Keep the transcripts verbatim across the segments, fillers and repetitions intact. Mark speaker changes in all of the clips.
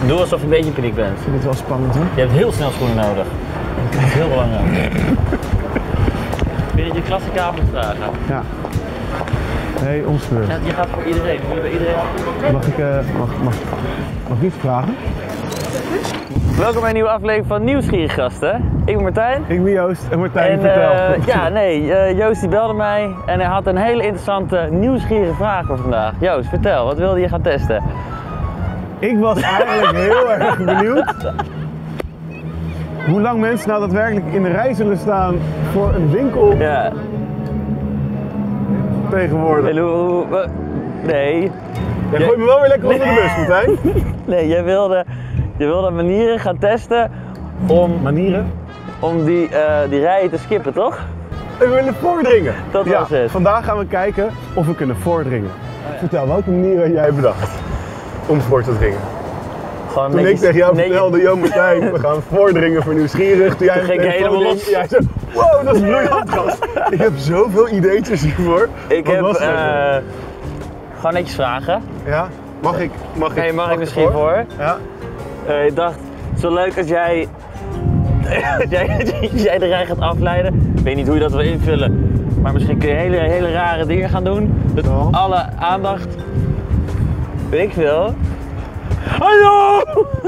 Speaker 1: Doe alsof je een beetje in paniek bent.
Speaker 2: Ik vind het wel spannend, hè?
Speaker 1: Je hebt heel snel schoenen nodig. Dat is heel belangrijk. Wil je je klassenkamer vragen?
Speaker 2: Ja. Nee, omspeurt.
Speaker 1: Ja, je gaat voor iedereen. Wil je bij iedereen?
Speaker 2: Mag ik, uh, mag, mag, mag ik iets vragen?
Speaker 1: Welkom bij een nieuwe aflevering van Nieuwsgierige Gasten. Ik ben Martijn.
Speaker 2: Ik ben Joost en Martijn,
Speaker 1: en,
Speaker 2: vertel.
Speaker 1: Uh, ja, nee, uh, Joost die belde mij en hij had een hele interessante nieuwsgierige vraag voor vandaag. Joost, vertel, wat wilde je gaan testen?
Speaker 2: Ik was eigenlijk heel erg benieuwd hoe lang mensen nou daadwerkelijk in de rij zullen staan voor een winkel
Speaker 1: ja.
Speaker 2: tegenwoordig.
Speaker 1: En hoe, hoe, nee.
Speaker 2: Jij gooit me wel weer lekker onder de bus, Martijn.
Speaker 1: Nee, jij wilde, je wilde manieren gaan testen om,
Speaker 2: manieren?
Speaker 1: om die, uh, die rijen te skippen, toch?
Speaker 2: En we willen voordringen.
Speaker 1: Dat
Speaker 2: ja,
Speaker 1: was het.
Speaker 2: Vandaag gaan we kijken of we kunnen voordringen. Oh, ja. Vertel, welke manier heb jij bedacht om voor te dringen?
Speaker 1: Gewoon
Speaker 2: toen
Speaker 1: netjes,
Speaker 2: ik tegen jou
Speaker 1: netjes.
Speaker 2: vertelde, yo Martijn, we gaan voordringen voor Nieuwsgierig. Toen jij
Speaker 1: toen ging ik helemaal los.
Speaker 2: Jij zei, wow, dat is briljant, gast. Ik heb zoveel ideetjes hiervoor.
Speaker 1: Ik
Speaker 2: Wat
Speaker 1: heb
Speaker 2: was
Speaker 1: uh, gewoon netjes vragen.
Speaker 2: Ja? Mag ik? Mag ik,
Speaker 1: nee, mag, mag ik misschien voor? voor?
Speaker 2: Ja.
Speaker 1: Uh, ik dacht, zo leuk als jij, als jij, als jij de rij gaat afleiden. Ik weet niet hoe je dat wil invullen. Maar misschien kun je hele, hele rare dingen gaan doen. Dat
Speaker 2: Zo.
Speaker 1: alle aandacht. Weet ik veel. Hallo!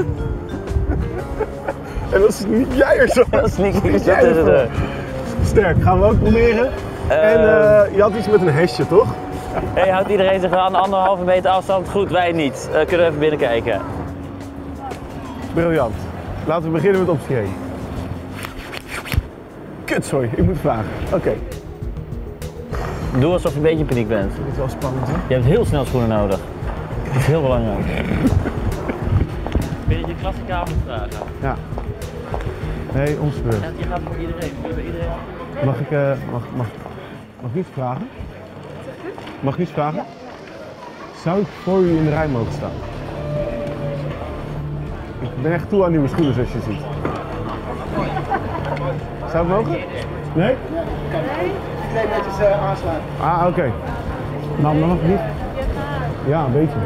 Speaker 2: En dat is niet jij er zo.
Speaker 1: Dat is niet
Speaker 2: jij er zo. Sterk, gaan we ook proberen. Uh, en uh, je had iets met een hesje, toch?
Speaker 1: Hey, houdt iedereen zich aan de anderhalve meter afstand? Goed, wij niet. Uh, kunnen we even binnenkijken?
Speaker 2: Briljant. Laten we beginnen met optie één. Kut, sorry, ik moet vragen. Oké. Okay.
Speaker 1: Doe alsof je een beetje in paniek bent.
Speaker 2: Dit is wel spannend, hè?
Speaker 1: Je hebt heel snel schoenen nodig. Dat is heel belangrijk. Wil je je klassenkamer vragen?
Speaker 2: Ja. Nee, omspeurt.
Speaker 1: Ja, je gaat voor iedereen. Wil je bij iedereen?
Speaker 2: Mag ik, uh, mag, mag, mag ik iets vragen? Mag ik iets vragen? Zou ik voor u in de rij mogen staan? Ik ben echt toe aan nieuwe schoenen, zoals je ziet. Zou het mogen? Nee?
Speaker 3: Ja, kan. Nee, netjes uh, aansluiten.
Speaker 2: Ah, oké. Okay. Nou, dan mag ik niet. Ja, een beetje.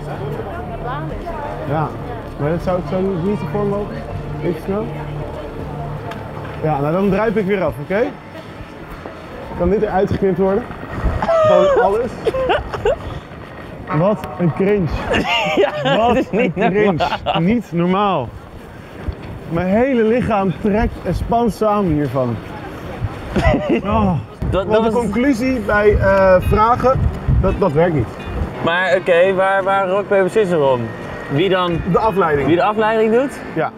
Speaker 2: Ja, maar dat zou ik zo niet ervoor mogen. Beetje snel. Ja, nou dan druip ik weer af, oké? Okay? Kan dit eruit geknipt worden? Gewoon alles. Wat een cringe.
Speaker 1: Ja,
Speaker 2: Wat
Speaker 1: dat is niet
Speaker 2: een cringe.
Speaker 1: normaal.
Speaker 2: Niet normaal. Mijn hele lichaam trekt en spant samen hiervan. Oh.
Speaker 1: Dat,
Speaker 2: Want
Speaker 1: dat
Speaker 2: de
Speaker 1: was...
Speaker 2: conclusie bij uh, vragen, dat, dat werkt niet.
Speaker 1: Maar oké, okay, waar, waar rock, paper, scissors om? Wie dan?
Speaker 2: De afleiding.
Speaker 1: Wie de afleiding doet?
Speaker 2: Ja.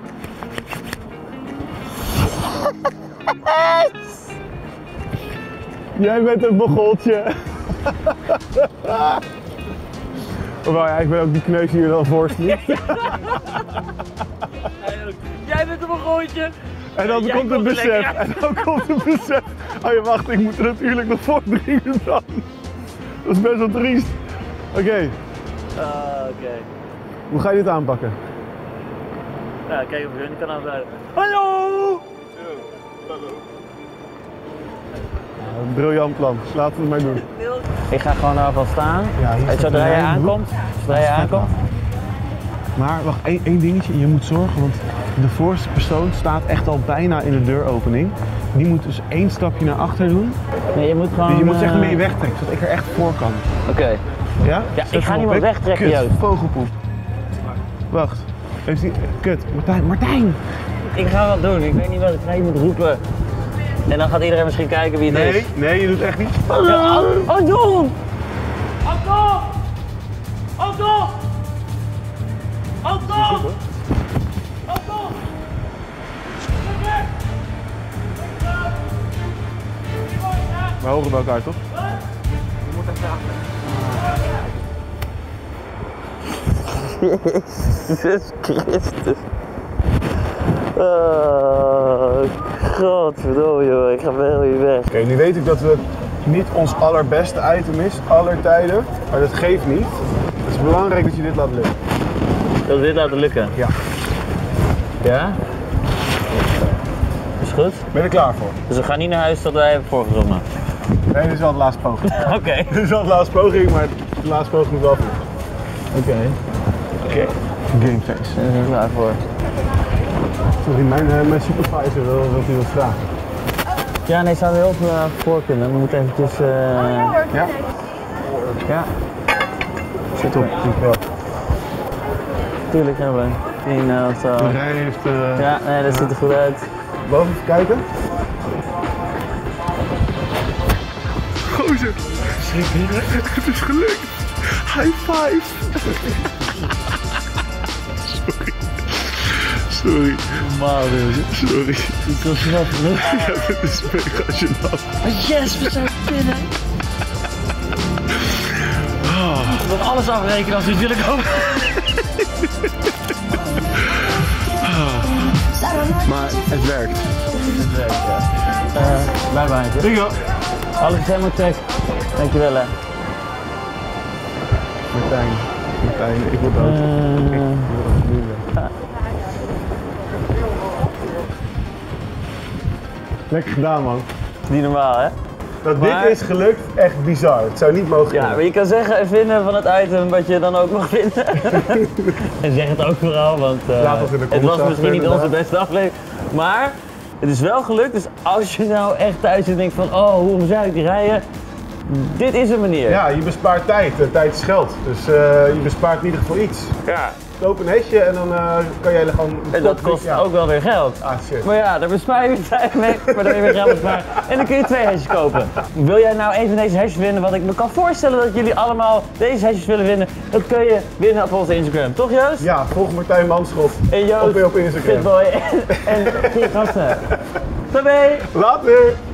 Speaker 2: Jij bent een bogoltje. Hoewel ja, ik ben ook die kneus hier wel voorstelt.
Speaker 1: Jij bent een bogoltje.
Speaker 2: En dan
Speaker 1: Jij
Speaker 2: komt het besef.
Speaker 1: lekker.
Speaker 2: En dan komt het besef. Oh ja, wacht, ik moet er natuurlijk nog voordringen dan. Dat is best wel triest. Oké. Okay.
Speaker 1: Uh, Oké. Okay.
Speaker 2: Hoe ga je dit aanpakken?
Speaker 1: Ja, kijk of je hun kan aanduiden. Hallo!
Speaker 2: Hallo. Ja, een briljant plan. Laten we het maar doen.
Speaker 1: Ik ga gewoon daar van staan.
Speaker 2: Ja,
Speaker 1: en zodra jij aankomt, zodra jij aankomt.
Speaker 2: Maar wacht, één, één dingetje. Je moet zorgen, want de voorste persoon staat echt al bijna in de deuropening. Die moet dus één stapje naar achter doen.
Speaker 1: Nee, je moet gewoon...
Speaker 2: Dus je moet
Speaker 1: uh...
Speaker 2: zeggen mee wegtrekken, zodat ik er echt voor kan.
Speaker 1: Oké. Okay.
Speaker 2: Ja?
Speaker 1: Ja, ik ga niemand wegtrekken,
Speaker 2: Kut,
Speaker 1: Joost.
Speaker 2: Vogelpoep. Wacht. Heeft die... Kut. Martijn, Martijn!
Speaker 1: Ik ga wat doen. Ik weet niet wat ik ga. Je moet roepen. En dan gaat iedereen misschien kijken wie het
Speaker 2: nee,
Speaker 1: is.
Speaker 2: Nee, je doet echt niet.
Speaker 1: Hallo! Anton!
Speaker 4: Anton! Anton! Anton! Anton!
Speaker 2: We horen bij elkaar, toch?
Speaker 4: Je moet even achter.
Speaker 1: Jezus Christus. Oh, godverdomme joh, ik ga wel weer weg.
Speaker 2: Oké, okay, nu weet ik dat het niet ons allerbeste item is, aller tijden, maar dat geeft niet. Het is belangrijk dat je dit laat lukken.
Speaker 1: Dat we dit laten lukken?
Speaker 2: Ja.
Speaker 1: Ja? Is goed?
Speaker 2: Ben je er klaar voor?
Speaker 1: Dus we gaan niet naar huis tot wij hebben voorgezongen?
Speaker 2: Nee, dit is wel de laatste poging.
Speaker 1: Oké. Okay.
Speaker 2: Dit is wel de laatste poging, maar de laatste poging moet wel goed.
Speaker 1: Oké. Okay.
Speaker 2: Oké. Okay. Gameface.
Speaker 1: Daar zijn we klaar voor.
Speaker 2: Sorry, mijn, uh, mijn supervisor wil, wil u wat vragen.
Speaker 1: Ja, nee, zou er heel veel uh, voor kunnen. We moeten eventjes... Uh...
Speaker 2: Ja?
Speaker 1: Ja,
Speaker 2: Zit op, dankjewel.
Speaker 1: tuurlijk hebben we. In uh, zo.
Speaker 2: De rij heeft... Uh,
Speaker 1: Ja, nee, dat ziet er goed uit.
Speaker 2: Boven even kijken. Gozer! Het is gelukt! High five! Sorry. Sorry.
Speaker 1: Normaal dus.
Speaker 2: Sorry.
Speaker 1: Het was wel gelukt.
Speaker 2: Ja, dit is mega gênant.
Speaker 1: Maar yes, we zijn binnen. We moeten alles afrekenen als we natuurlijk komen.
Speaker 2: Maar het werkt.
Speaker 1: Uh, bye bye.
Speaker 2: There you go.
Speaker 1: Alles is helemaal check. Dankjewel hè.
Speaker 2: Martijn. Martijn, ik word dood.
Speaker 1: Uh,
Speaker 2: Ja. Lekker gedaan, man.
Speaker 1: niet normaal hè?
Speaker 2: Dat
Speaker 1: Maar-
Speaker 2: dit is gelukt, echt bizar. Het zou niet mogen
Speaker 1: Ja,
Speaker 2: kunnen.
Speaker 1: maar je kan zeggen en vinden van het item wat je dan ook mag vinden. En zeg het ook vooral, want uh,
Speaker 2: Laat ons in de
Speaker 1: het
Speaker 2: comments
Speaker 1: was misschien
Speaker 2: achter,
Speaker 1: niet onze
Speaker 2: inderdaad.
Speaker 1: beste aflevering. Maar het is wel gelukt, dus als je nou echt thuis zit en denkt van oh, hoe zou ik die rijden? Dit is een manier.
Speaker 2: Ja, je bespaart tijd. En tijd is geld. Dus uh, je bespaart in ieder geval iets.
Speaker 1: Ja.
Speaker 2: Koop een hesje en dan uh, kan jij er gewoon...
Speaker 1: En dat kost
Speaker 2: ja.
Speaker 1: ook wel weer geld.
Speaker 2: Ah, shit.
Speaker 1: Maar ja, daar bespaar je weer tijd mee, maar dan heb je weer geld besparen. En dan kun je twee hesjes kopen. Wil jij nou een van deze hesjes winnen, wat ik me kan voorstellen dat jullie allemaal deze hesjes willen winnen, dat kun je winnen op onze Instagram. Toch Joost?
Speaker 2: Ja, volg Martijn Manschot.
Speaker 1: En Joost,
Speaker 2: Op, op Instagram.
Speaker 1: Fitboy en, en goede gasten. Tabé!
Speaker 2: Later!